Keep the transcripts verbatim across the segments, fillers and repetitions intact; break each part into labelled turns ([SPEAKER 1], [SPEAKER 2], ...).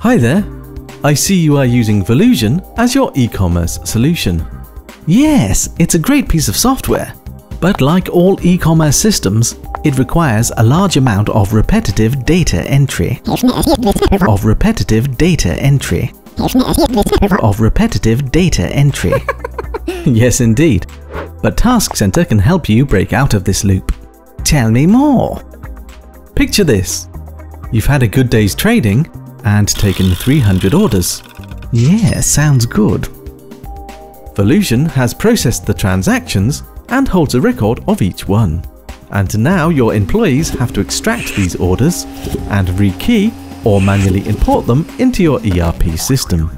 [SPEAKER 1] Hi there. I see you are using Volusion as your e-commerce solution. Yes, it's a great piece of software. But like all e-commerce systems, it requires a large amount of repetitive data entry. Of repetitive data entry. Of repetitive data entry. Yes, indeed. But TaskCentre can help you break out of this loop. Tell me more. Picture this. You've had a good day's trading and taken three hundred orders. Yeah, sounds good. Volusion has processed the transactions and holds a record of each one. And now your employees have to extract these orders and rekey or manually import them into your E R P system.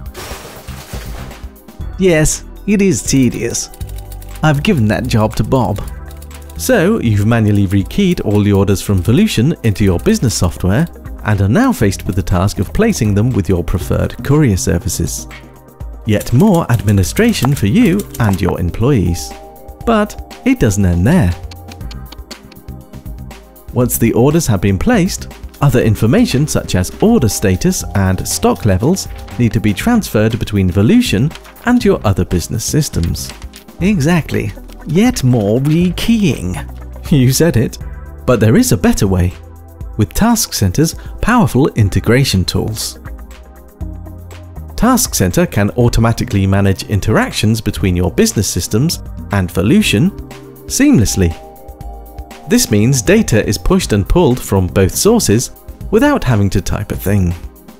[SPEAKER 1] Yes, it is tedious. I've given that job to Bob. So you've manually rekeyed all the orders from Volusion into your business software and are now faced with the task of placing them with your preferred courier services. Yet more administration for you and your employees. But it doesn't end there. Once the orders have been placed, other information such as order status and stock levels need to be transferred between Volusion and your other business systems. Exactly. Yet more rekeying. You said it. But there is a better way, with TaskCentre's powerful integration tools. TaskCentre can automatically manage interactions between your business systems and Volusion seamlessly. This means data is pushed and pulled from both sources without having to type a thing.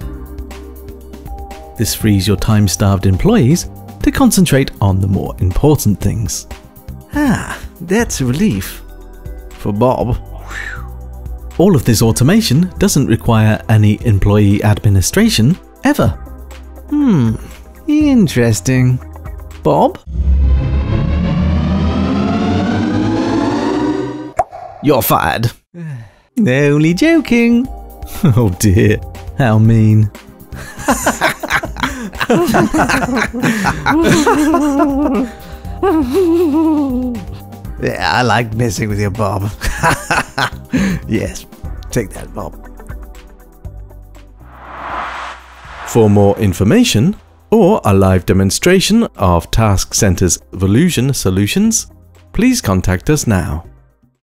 [SPEAKER 1] This frees your time-starved employees to concentrate on the more important things. Ah, that's a relief. For Bob. All of this automation doesn't require any employee administration, ever. Hmm, interesting. Bob? You're fired. Only joking. Oh dear, how mean. Yeah, I like messing with you, Bob. Yes, take that, Bob. For more information or a live demonstration of TaskCentre's Volusion solutions, please contact us now.